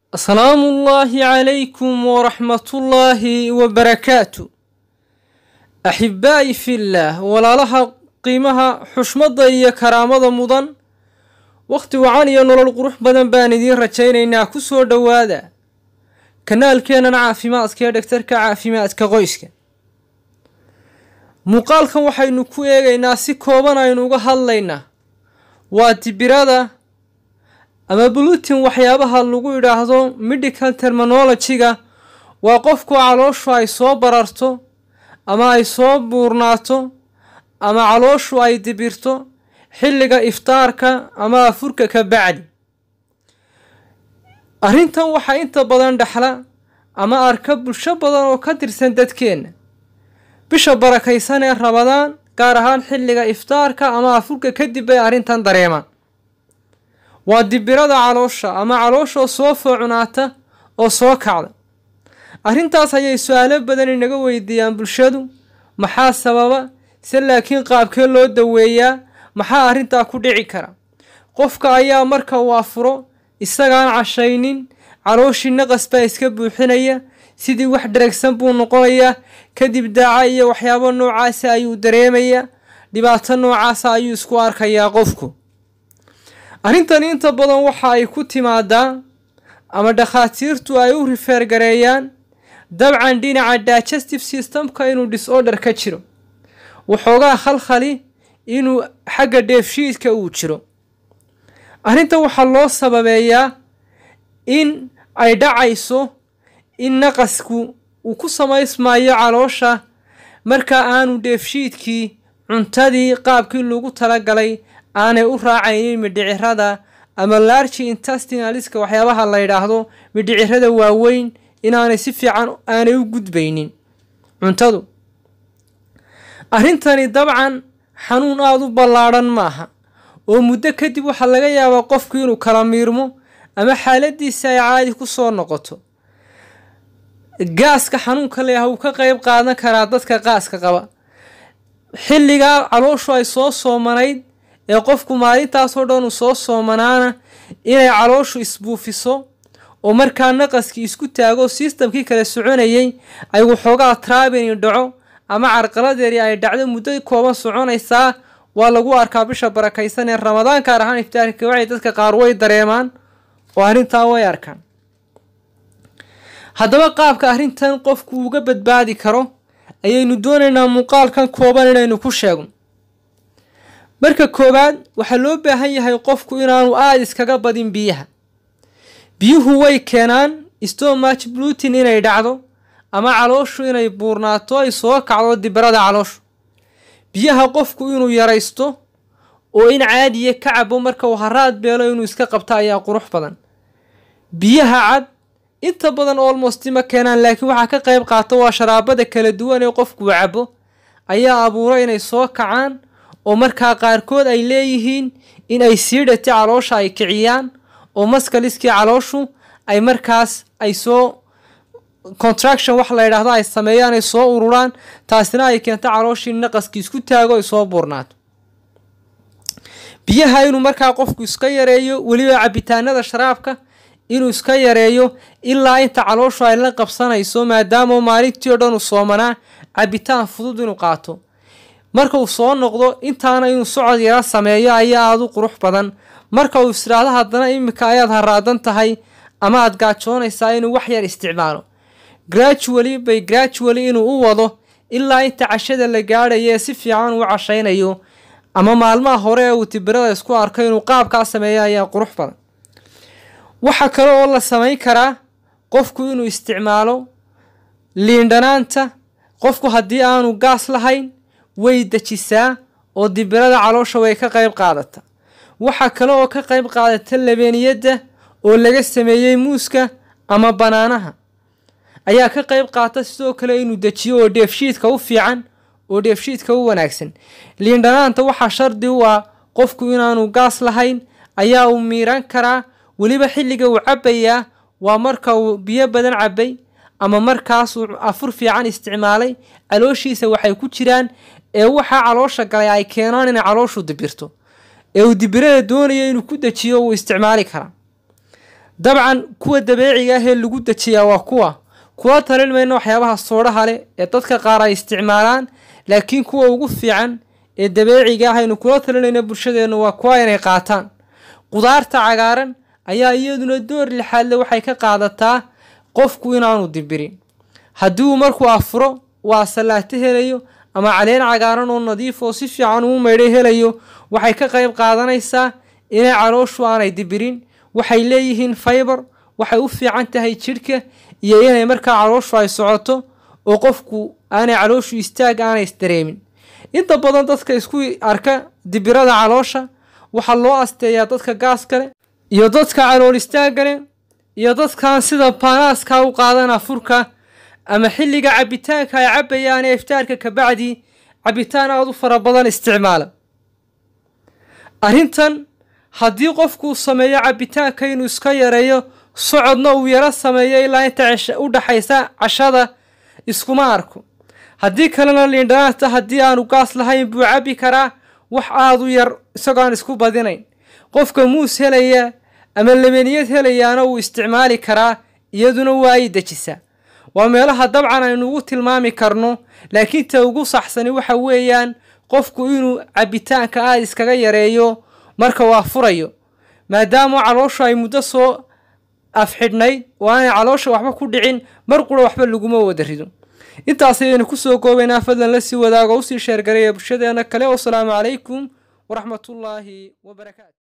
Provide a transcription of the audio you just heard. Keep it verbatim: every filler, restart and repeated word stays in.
السلام الله عليكم ورحمة الله وبركاته. أحبائي في الله ولا لها قيمها حشمة إيا كرامة مضن وقت وعاني أنه القروح بدن باندين رجينا إنا كسور دوادا كنال كينا عافيمات كي دكترك عافيمات كغويسك مقالكم waxay nu ku eegaynaa si kooban aynu uga hadlaynaa waa tibirada ama bulutin waxyaabaha lagu yiraahdo medical terminology-ga waa qofku calooshu ay soo bararto ama ay soo buurnaato ama calooshu ay dibirto xilliga iftaarka ama afurka ka bacdi arrintan waxa inta badan dhaxla ama arka bulsho badan oo ka tirsan dadkeena bisha barakaysan ee Ramadaan gaar ahaan xilliga iftaarka ama afurka kadib ay arrintan dareemaan waa dibirada caloosha ama caloosha soo foocunaata oo soo kacda arrintaas ayay su'aalo badan inaga weydiiyaan bulshadu maxaa sababa si laakiin qaabkee loo daweeyaa maxaa arrinta ku dhici kara qofka ayaa marka uu afuro isagaan cashaynin calooshii naqas baa iska buuxinaya sidii wax dheregsan buu noqonayaa kadib daaca iyo waxyaabo noocaas ayuu dareemayaa dhibaato noocaas ayuu isku arkayaa qofku arrintan inta badan waxa ay ku timaadaa ama dhakhaatiirtu ay u refer gareeyaan dabcan dhinaca digestive system-ka inuu disorder ka jiro waxoogaa khalkhali inuu xagga dheefshiidka uu jiro arrintan waxaa loo sababeeyaa in ay dhacayso in naqasku uu ku samaysmaayo caloosha marka aanu dheefshiidkii cuntadii qaabkii loogu talagalay aanay u raacaynin midhicirada ama large intestinaliska waxyaabaha la yiraahdo midhicirada waaweyn inaanay si fiican aanay u gudbaynin cuntadu arrintani dabcan xanuun aad u ballaaran maaha oo muddo kadib waxa laga yaabaa qofku inuu kala miirmo ama xaaladiisa ay caadi ku soo noqoto gaaska xanuunka leeyahay uu ka qayb qaadan karaa dadka qaaska qaba xilliga calooshu ay soo soomanayd ee qofku maalintaas oo dhan uu soo soomanaana inay calooshu isbuufiso oo markaa naqaskii isku taago systemkii kala soconayay ay waxoogaa traabini dhaco ama carqaladeeri ay dhacdo muddo kooban soconaysaa waa lagu arkaa bisha barakaysan ee Ramadaan gaar ahaan iftaarka waxay dadka qaar way dareemaan oo arrintaa way arkaan haddaba qaabka arrintan qofku uga badbaadi karo ayaynu doonaynaa muuqaalkan kooban inaynu ku sheegno marka koobaad waxa loo baahan yahay qofku inaanu aad iskaga badin biyaha biyuhu way keenaan stomach bloating inay dhacdo ama calooshu inay buurnaato ay soo kacdo dibirada calooshu biyaha qofku inuu yaraysto oo in caadiye ka cabo marka uu haraad beelo inuu iska qabto ayaa qurux badan biyaha cad inta badan almost ma keenaan laakiin waxa ka qayb qaato waa sharaabada kala duwan ee qofku cabo ayaa abuuray inay soo kacaan oo markaa qaarkood ay leeyihiin in ay siidhati caloosha ay kiciyaan oo maskaliskii calooshu ay markaas ay soo contraction wax la yiraahdo ay sameeyaan ay soo ururaan taasina ay keento calooshii naqaskii isku taago ay soo buurnaato biyaha inuu markaa qofku iska yareeyo waliba cabitaanada sharaabka inuu iska yareeyo ilaa inta calooshu ay la qabsanayso maadaama maalintii oo dhan uu soomanaa cabitaan fudud inuu qaato marka uu soo noqdo intaana inuu socod yara sameeyo ayaa aad u qurux badan marka uu israado haddana imika ayaad haraadan tahay ama aad gaajoonaysaa inuu wax yar isticmaalo gradually by gradually inuu u wado ilaa inta cashada la gaadhayo si fiican uu cashaynayo ama maalmaha hore ee uu tibirada isku arko inuu qaabka sameeyo ayaa qurux badan waxa kale oo la sameyn karaa qofku inuu isticmaalo liindhanaanta qofku haddii aanu gaas lahayn way dajisaa oo dibirada caloosha way ka qayb qaadata waxa kale oo ka qayb qaadata labeeniyada oo laga sameeyay muuska ama banaanaha ayaa ka qayb qaata sidoo kale inuu dajiyo oo dheefshiidka u fiican oo dheefshiidka u wanaagsan liindhanaanta waxa shardi u ah qofku inaanu gaas lahayn ayaa uu miiran karaa waliba xilliga uu cabayaa waa marka uu biyo badan cabay ama markaas uu afur fiican isticmaalay calooshiisa waxay ku jiraan ee waxa caloosha galay ay keenaan in calooshu dibirto ee uu dibirada doonayo inuu ku dajiyo uu isticmaali karaa dabcan kuwa dabeeciga ah ee lagu dajiyaa waa kuwa kuwa talin mayno waxyaabaha soodaha leh ee dadka qaar ay isticmaalaan laakiin kuwa ugu fiican ee dabeeciga ah aynu kula talinayno bulshadeenu waa kuwa inay qaataan qudaarta cagaaran ayaa iyaduna door lixaad leh waxay ka qaadataa qofku inaanu dibirin haddii uu markuu afuro waa salaato helayo ama caleen cagaaran oo nadiif oo si fiican uu meedhay helayo waxay ka qayb qaadanaysaa inay calooshu aanay dibirin waxay leeyihiin fiber waxay u fiican tahay jidhka iyo inay markaa calooshu ay socoto oo qofku aanay calooshu istaag aanay isdareemin inta badan dadka isku arka dibirada caloosha waxaa loo asteeyaa dadka gaaska leh iyo dadka calool istaaga leh iyo dadkaan sida baanaaska u qaadana furka ama xilliga cabitaanka ay cabayaan ee iftaarka ka bacdi cabitaan aad u fara badan isticmaala arrintan haddii qofku sameeyo cabitaanka inuu iska yareeyo socodna uu yara sameeyo ilaa inta u dhaxaysa cashada iskuma arko haddii kalena liindhanaanta haddii aanu gaas lahayn buu cabi karaa wax aad u yar isagoo aan isku badinayn qofka muus helaya ama lebaniyad helayaana uu isticmaali karaa iyaduna waa ay dejisaa waa meelaha dabcan aynu ugu tilmaami karno laakiin ta ugu saxsani waxa weeyaan qofku inuu cabitaanka aad iskaga yareeyo marka waa furayo maadaama calooshu ay muddo soo afxidhnayd oo aanay caloosha waxba ku dhicin mar qura waxba laguma wada rido intaas ayaynu kusoo koobaynaa fadlan la sii wadaago usii sheergareeya bulshadeena kale wasalaamu calaykum waraxmatullaahi wabarakaatu